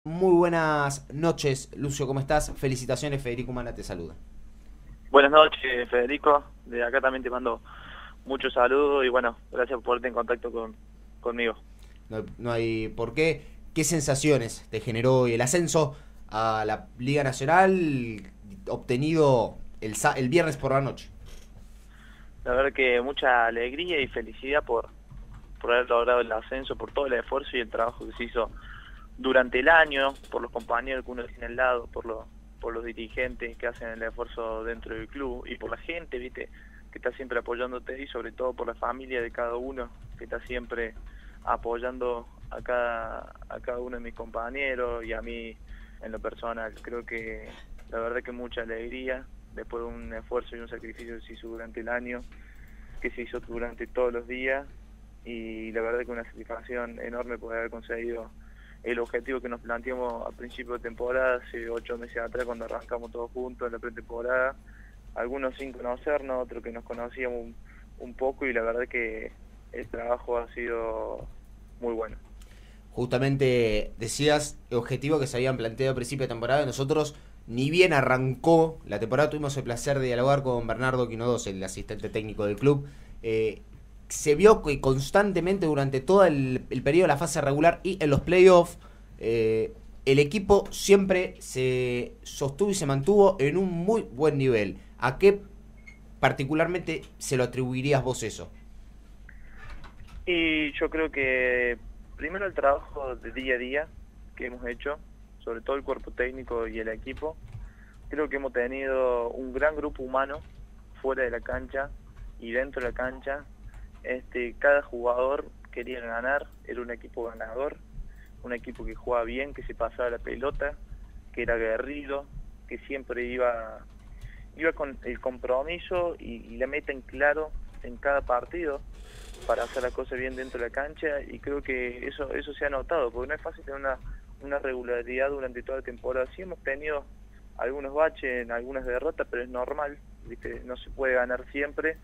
Muy buenas noches, Lucio, ¿cómo estás? Felicitaciones, Federico Humana te saluda. Buenas noches, Federico. De acá también te mando muchos saludos y bueno, gracias por ponerte en contacto conmigo. No hay por qué. ¿Qué sensaciones te generó el ascenso a la Liga Nacional obtenido el viernes por la noche? La verdad que mucha alegría y felicidad por haber logrado el ascenso, por todo el esfuerzo y el trabajo que se hizo durante el año, por los compañeros que uno tiene al lado, por los dirigentes que hacen el esfuerzo dentro del club y por la gente, viste, que está siempre apoyándote y sobre todo por la familia de cada uno, que está siempre apoyando a cada uno de mis compañeros y a mí en lo personal. Creo que la verdad que mucha alegría después de un esfuerzo y un sacrificio que se hizo durante el año, que se hizo durante todos los días y la verdad que una satisfacción enorme por haber conseguido el objetivo que nos planteamos a principio de temporada, hace 8 meses atrás cuando arrancamos todos juntos en la pretemporada, algunos sin conocernos, otros que nos conocíamos un poco y la verdad que el trabajo ha sido muy bueno. Justamente decías el objetivo que se habían planteado a principio de temporada. Nosotros, ni bien arrancó la temporada, tuvimos el placer de dialogar con Bernardo Quinodos, el asistente técnico del club. Se vio que constantemente durante todo el periodo de la fase regular y en los playoffs, el equipo siempre se sostuvo y se mantuvo en un muy buen nivel. ¿A qué particularmente se lo atribuirías vos eso? Y yo creo que primero el trabajo de día a día que hemos hecho, sobre todo el cuerpo técnico y el equipo, creo que hemos tenido un gran grupo humano fuera de la cancha y dentro de la cancha. Cada jugador quería ganar, era un equipo ganador, un equipo que jugaba bien, que se pasaba la pelota, que era aguerrido, que siempre iba con el compromiso y la meta en claro en cada partido para hacer la cosa bien dentro de la cancha y creo que eso se ha notado, porque no es fácil tener una regularidad durante toda la temporada. Sí hemos tenido algunos baches, en algunas derrotas, pero es normal, ¿viste? No se puede ganar siempre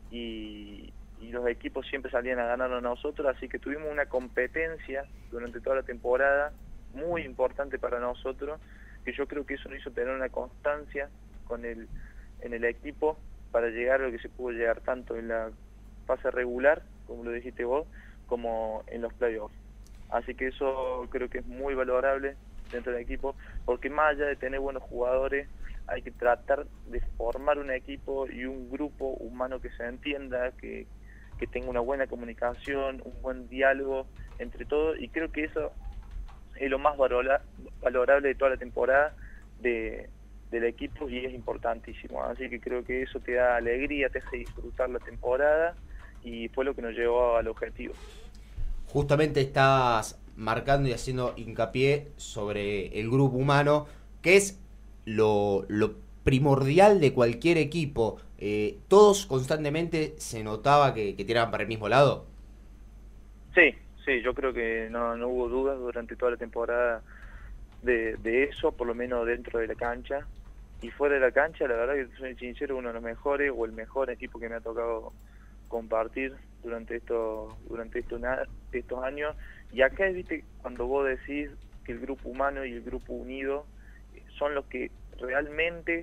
y los equipos siempre salían a ganar a nosotros, así que tuvimos una competencia durante toda la temporada muy importante para nosotros, que yo creo que eso nos hizo tener una constancia en el equipo para llegar a lo que se pudo llegar tanto en la fase regular, como lo dijiste vos, como en los playoffs. Así que eso creo que es muy valorable dentro del equipo, porque más allá de tener buenos jugadores, hay que tratar de formar un equipo y un grupo humano que se entienda, que tenga una buena comunicación, un buen diálogo entre todos, y creo que eso es lo más valorable de toda la temporada del equipo y es importantísimo. Así que creo que eso te da alegría, te hace disfrutar la temporada y fue lo que nos llevó al objetivo. Justamente estás marcando y haciendo hincapié sobre el grupo humano, que es lo primordial de cualquier equipo. Todos constantemente se notaba que tiraban para el mismo lado. Sí, sí, yo creo que no hubo dudas durante toda la temporada de eso, por lo menos dentro de la cancha. Y fuera de la cancha, la verdad que soy sincero, uno de los mejores o el mejor equipo que me ha tocado compartir estos años. Y acá, viste, cuando vos decís que el grupo humano y el grupo unido son los que realmente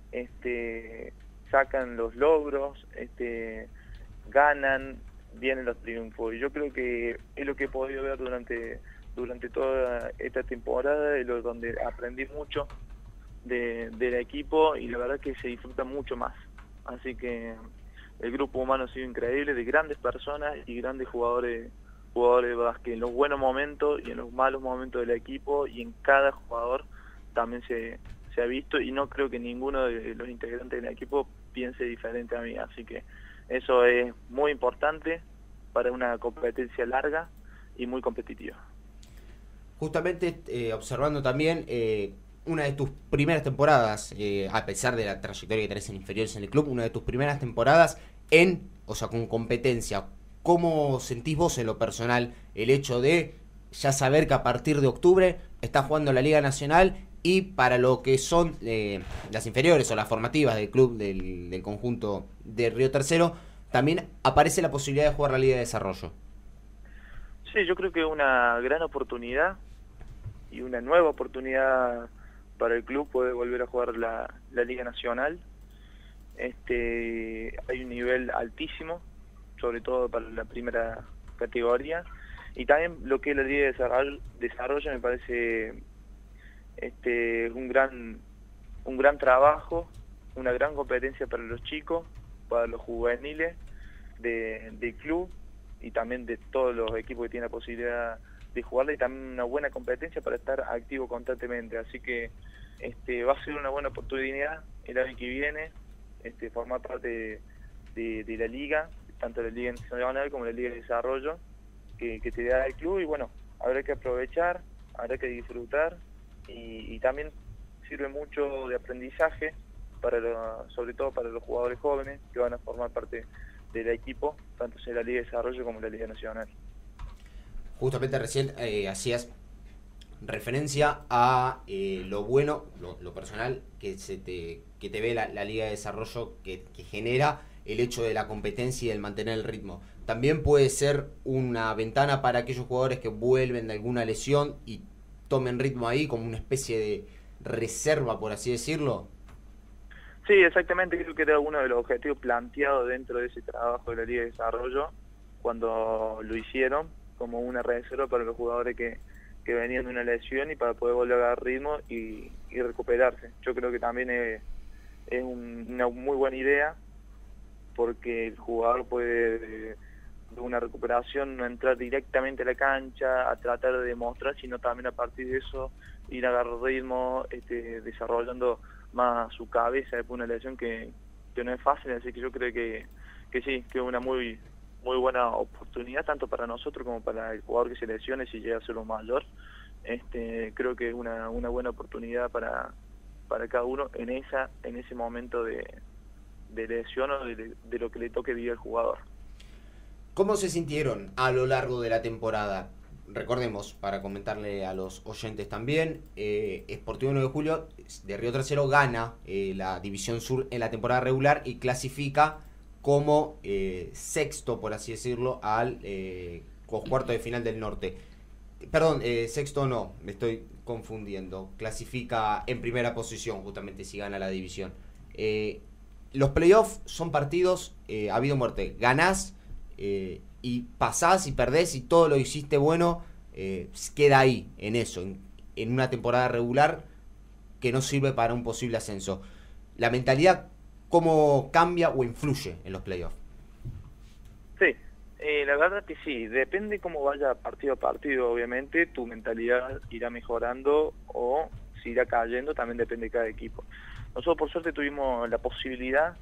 sacan los logros, ganan, vienen los triunfos. Y yo creo que es lo que he podido ver durante toda esta temporada, donde aprendí mucho del equipo y la verdad que se disfruta mucho más. Así que el grupo humano ha sido increíble, de grandes personas y grandes jugadores de básquet, en los buenos momentos y en los malos momentos del equipo y en cada jugador también se ha visto y no creo que ninguno de los integrantes del equipo piense diferente a mí, así que eso es muy importante para una competencia larga y muy competitiva. Justamente observando también una de tus primeras temporadas, a pesar de la trayectoria que tenés en inferiores en el club, una de tus primeras temporadas o sea, con competencia. ¿Cómo sentís vos en lo personal el hecho de ya saber que a partir de octubre estás jugando la Liga Nacional y para lo que son las inferiores o las formativas del club del conjunto de Río Tercero, también aparece la posibilidad de jugar la Liga de Desarrollo? Sí, yo creo que es una gran oportunidad una nueva oportunidad para el club poder volver a jugar la Liga Nacional. Hay un nivel altísimo, sobre todo para la primera categoría, y también lo que es la Liga de Desarrollo me parece un gran trabajo, una gran competencia para los chicos, para los juveniles del club y también de todos los equipos que tienen la posibilidad de jugarla, y también una buena competencia para estar activo constantemente. Así que va a ser una buena oportunidad el año que viene formar parte de la liga, tanto la Liga Nacional como la Liga de Desarrollo que te da el club, y bueno, habrá que aprovechar, habrá que disfrutar, y también sirve mucho de aprendizaje sobre todo para los jugadores jóvenes que van a formar parte del equipo, tanto sea la Liga de Desarrollo como la Liga Nacional. Justamente recién hacías referencia a lo bueno, lo personal que te ve la Liga de Desarrollo que genera el hecho de la competencia y el mantener el ritmo. También puede ser una ventana para aquellos jugadores que vuelven de alguna lesión y tomen ritmo ahí como una especie de reserva, por así decirlo. Sí, exactamente, creo que era uno de los objetivos planteados dentro de ese trabajo de la Liga de Desarrollo cuando lo hicieron, como una reserva para los jugadores que venían de una lesión y para poder volver a dar ritmo y recuperarse. Yo creo que también es una muy buena idea, porque el jugador puede de una recuperación no entrar directamente a la cancha a tratar de demostrar, sino también a partir de eso ir a agarrar ritmo, desarrollando más su cabeza después de una lesión que no es fácil. Así que yo creo que sí, que es una muy buena oportunidad tanto para nosotros como para el jugador que se lesione si llega a ser un mayor. Creo que es una buena oportunidad para cada uno en ese momento de lesión o de lo que le toque vivir al jugador. ¿Cómo se sintieron a lo largo de la temporada? Recordemos, para comentarle a los oyentes también, Sportivo 9 de Julio de Río Tercero gana la División Sur en la temporada regular y clasifica como sexto, por así decirlo, al cuarto de final del norte. Perdón, sexto no, me estoy confundiendo. Clasifica en primera posición, justamente, si gana la división. Los playoffs son partidos, ha habido muerte. Ganás y pasás y perdés y todo lo hiciste bueno, queda ahí, en eso, en una temporada regular que no sirve para un posible ascenso. La mentalidad, ¿cómo cambia o influye en los playoffs? Sí, la verdad que sí, depende cómo vaya partido a partido, obviamente, tu mentalidad irá mejorando o si irá cayendo, también depende de cada equipo. Nosotros por suerte tuvimos la posibilidad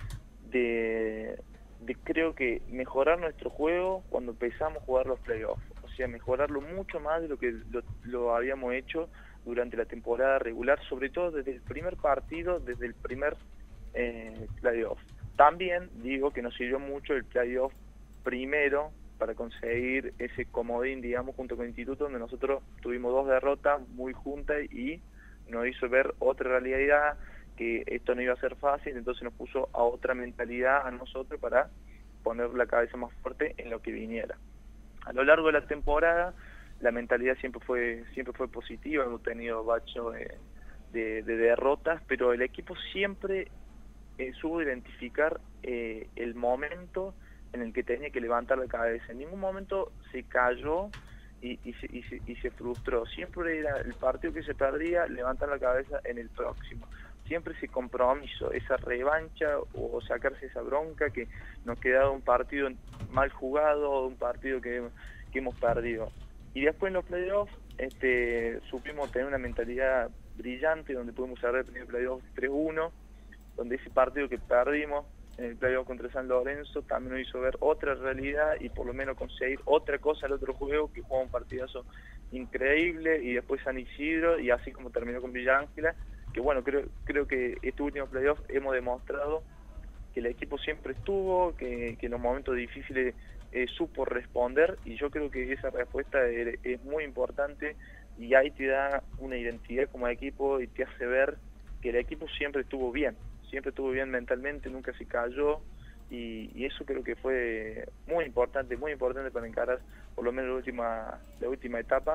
de creo que mejorar nuestro juego cuando empezamos a jugar los playoffs, o sea, mejorarlo mucho más de lo que lo habíamos hecho durante la temporada regular, sobre todo desde el primer partido, desde el primer playoff. También digo que nos sirvió mucho el playoff primero para conseguir ese comodín, digamos, junto con el Instituto, donde nosotros tuvimos 2 derrotas muy juntas y nos hizo ver otra realidad, que esto no iba a ser fácil, entonces nos puso a otra mentalidad a nosotros para poner la cabeza más fuerte en lo que viniera. A lo largo de la temporada la mentalidad siempre fue positiva, hemos tenido bachos de derrotas, pero el equipo siempre supo identificar el momento en el que tenía que levantar la cabeza. En ningún momento se cayó y se frustró. Siempre era el partido que se perdía, levantar la cabeza en el próximo. Siempre ese compromiso, esa revancha o sacarse esa bronca que nos quedaba un partido mal jugado o un partido que hemos perdido. Y después en los playoffs supimos tener una mentalidad brillante, donde pudimos cerrar el primer playoff 3-1, donde ese partido que perdimos en el playoff contra San Lorenzo también nos hizo ver otra realidad y por lo menos conseguir otra cosa al otro juego, que jugó un partidazo increíble, y después San Isidro, y así como terminó con Villa Ángela, que bueno, creo que este último playoff hemos demostrado que el equipo siempre estuvo, que en los momentos difíciles supo responder, y yo creo que esa respuesta es muy importante, y ahí te da una identidad como equipo y te hace ver que el equipo siempre estuvo bien mentalmente, nunca se cayó, y eso creo que fue muy importante para encarar por lo menos la última etapa,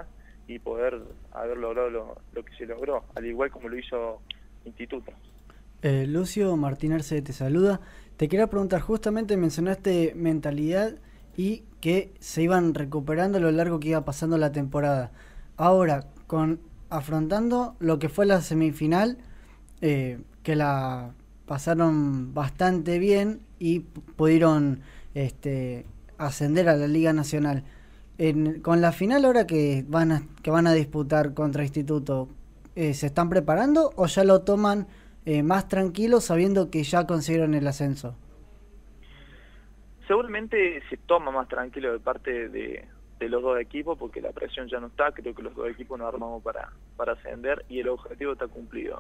y poder haber logrado lo que se logró, al igual como lo hizo Instituto. Lucio, Martín Arce te saluda. Te quería preguntar, justamente mencionaste mentalidad y que se iban recuperando a lo largo que iba pasando la temporada. Ahora, afrontando lo que fue la semifinal, que la pasaron bastante bien y pudieron ascender a la Liga Nacional. Con la final ahora que van a disputar contra Instituto, ¿se están preparando o ya lo toman más tranquilos sabiendo que ya consiguieron el ascenso? Seguramente se toma más tranquilo de parte de los dos equipos porque la presión ya no está, creo que los dos equipos nos armamos para ascender y el objetivo está cumplido.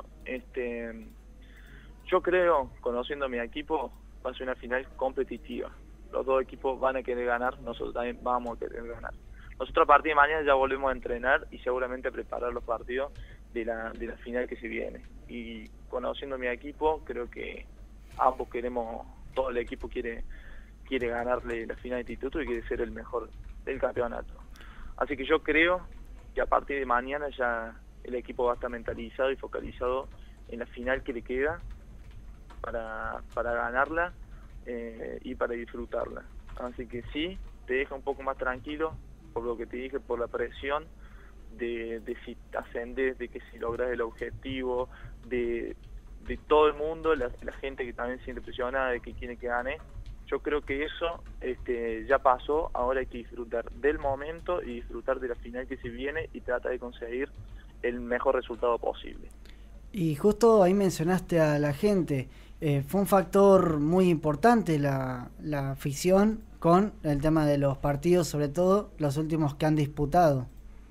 Yo creo, conociendo a mi equipo, va a ser una final competitiva. Los dos equipos van a querer ganar, nosotros también vamos a querer ganar. Nosotros a partir de mañana ya volvemos a entrenar y seguramente a preparar los partidos de la final que se viene. Y conociendo a mi equipo, creo que ambos queremos, todo el equipo quiere ganarle la final de Instituto y quiere ser el mejor del campeonato. Así que yo creo que a partir de mañana ya el equipo va a estar mentalizado y focalizado en la final que le queda para ganarla y para disfrutarla. Así que sí, te deja un poco más tranquilo por lo que te dije, por la presión de si ascendes, de que si logras el objetivo, de todo el mundo, la gente que también se siente presionada de que quiere que gane. Yo creo que eso ya pasó, ahora hay que disfrutar del momento y disfrutar de la final que se viene y tratar de conseguir el mejor resultado posible. Y justo ahí mencionaste a la gente, fue un factor muy importante la afición con el tema de los partidos, sobre todo los últimos que han disputado.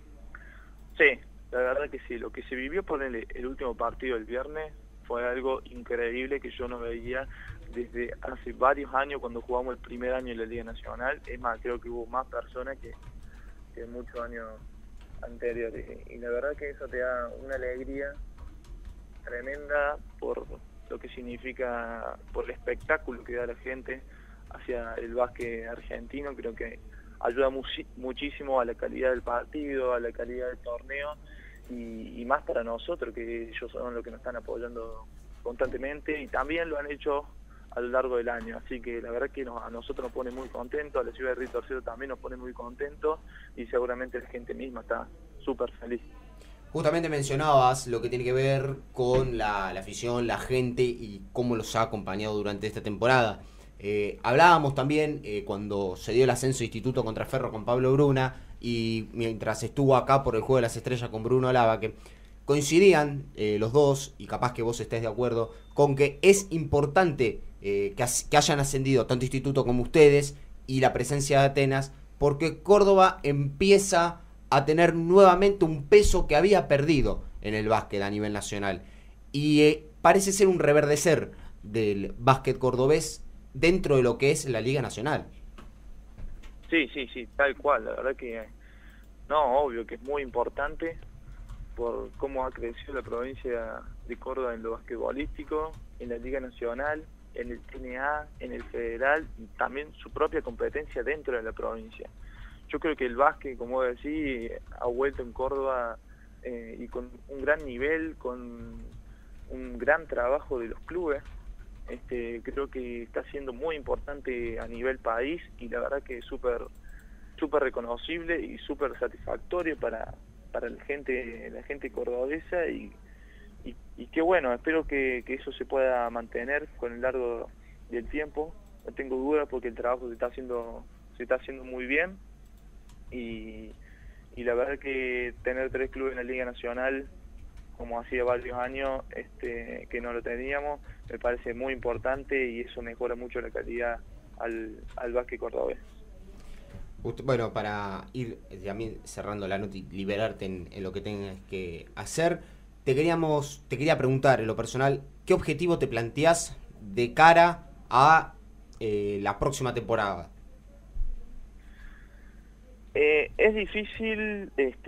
Sí, la verdad que sí, lo que se vivió por el último partido el viernes fue algo increíble que yo no veía desde hace varios años cuando jugamos el primer año en la Liga Nacional. Es más, creo que hubo más personas que muchos años anteriores. Y la verdad que eso te da una alegría tremenda por lo que significa, por el espectáculo que da la gente hacia el básquet argentino. Creo que ayuda muchísimo a la calidad del partido, a la calidad del torneo y más para nosotros, que ellos son los que nos están apoyando constantemente y también lo han hecho a lo largo del año. Así que la verdad que a nosotros nos pone muy contentos, a la ciudad de Río Tercero también nos pone muy contentos y seguramente la gente misma está súper feliz. Justamente mencionabas lo que tiene que ver con la afición, la gente y cómo los ha acompañado durante esta temporada. Hablábamos también cuando se dio el ascenso de Instituto contra Ferro con Pablo Bruna y mientras estuvo acá por el Juego de las Estrellas con Bruno Lava, que coincidían los dos, y capaz que vos estés de acuerdo, con que es importante que hayan ascendido tanto Instituto como ustedes y la presencia de Atenas, porque Córdoba empieza a tener nuevamente un peso que había perdido en el básquet a nivel nacional. Y parece ser un reverdecer del básquet cordobés dentro de lo que es la Liga Nacional. Sí, tal cual. La verdad que, no, obvio que es muy importante por cómo ha crecido la provincia de Córdoba en lo basquetbolístico, en la Liga Nacional, en el TNA, en el Federal y también su propia competencia dentro de la provincia. Yo creo que el básquet, como decís, ha vuelto en Córdoba y con un gran nivel, con un gran trabajo de los clubes. Creo que está siendo muy importante a nivel país y la verdad que es súper reconocible y súper satisfactorio para la gente cordobesa y qué bueno, espero que eso se pueda mantener con el largo del tiempo. No tengo dudas porque el trabajo se está haciendo muy bien y la verdad que tener 3 clubes en la Liga Nacional como hacía varios años que no lo teníamos, me parece muy importante y eso mejora mucho la calidad al básquet cordobés. Bueno, para ir también cerrando la nota y liberarte en lo que tengas que hacer, te quería preguntar en lo personal, ¿qué objetivo te planteás de cara a la próxima temporada? Es difícil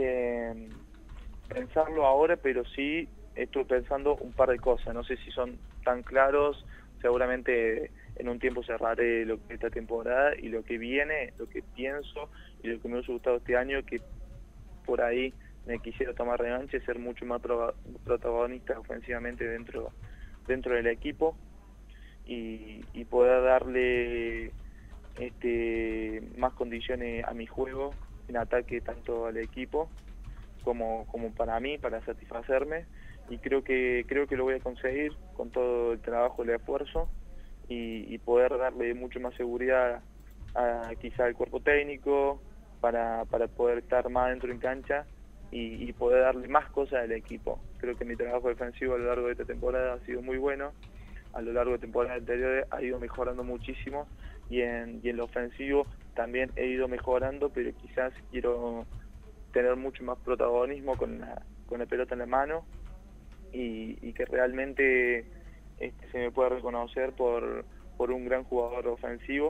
pensarlo ahora, pero sí estoy pensando un par de cosas. No sé si son tan claros, seguramente en un tiempo cerraré lo que esta temporada y lo que viene, lo que pienso y lo que me hubiese gustado este año, que por ahí me quisiera tomar revancha y ser mucho más protagonista ofensivamente dentro del equipo y poder darle más condiciones a mi juego en ataque, tanto al equipo como para mí, para satisfacerme, y creo que lo voy a conseguir con todo el trabajo, el esfuerzo, y poder darle mucho más seguridad quizá al cuerpo técnico para poder estar más dentro en cancha y poder darle más cosas al equipo. Creo que mi trabajo defensivo a lo largo de esta temporada ha sido muy bueno, a lo largo de temporadas anteriores ha ido mejorando muchísimo, y en lo ofensivo también he ido mejorando, pero quizás quiero tener mucho más protagonismo con la pelota en la mano, y que realmente se me pueda reconocer por un gran jugador ofensivo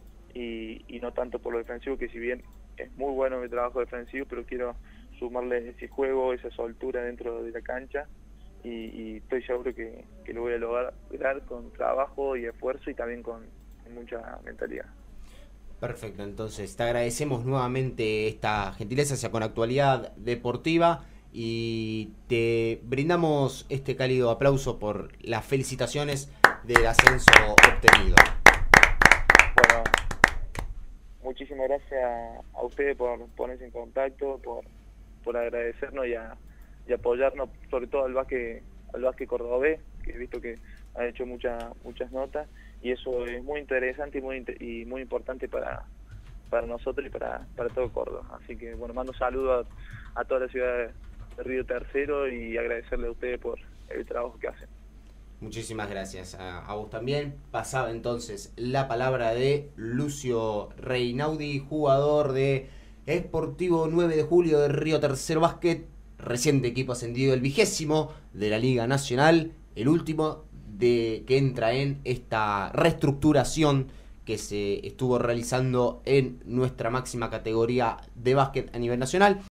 y no tanto por lo defensivo, que si bien es muy bueno mi trabajo defensivo, pero quiero sumarle ese juego, esa soltura dentro de la cancha, y estoy seguro que lo voy a lograr con trabajo y esfuerzo y también con mucha mentalidad. Perfecto, entonces te agradecemos nuevamente esta gentileza hacia con Actualidad Deportiva y te brindamos este cálido aplauso por las felicitaciones del ascenso obtenido. Bueno, muchísimas gracias a ustedes por ponerse en contacto, por agradecernos y apoyarnos, sobre todo al básquet cordobés, que he visto que ha hecho muchas notas, y eso es muy interesante y muy importante para nosotros y para todo Córdoba. Así que bueno, mando saludos a toda la ciudad de Río Tercero y agradecerle a ustedes por el trabajo que hacen. Muchísimas gracias a vos también. Pasaba entonces la palabra de Lucio Reinaudi, jugador de Sportivo 9 de Julio de Río Tercero Básquet, reciente equipo ascendido, el 20º de la Liga Nacional, el último que entra en esta reestructuración que se estuvo realizando en nuestra máxima categoría de básquet a nivel nacional.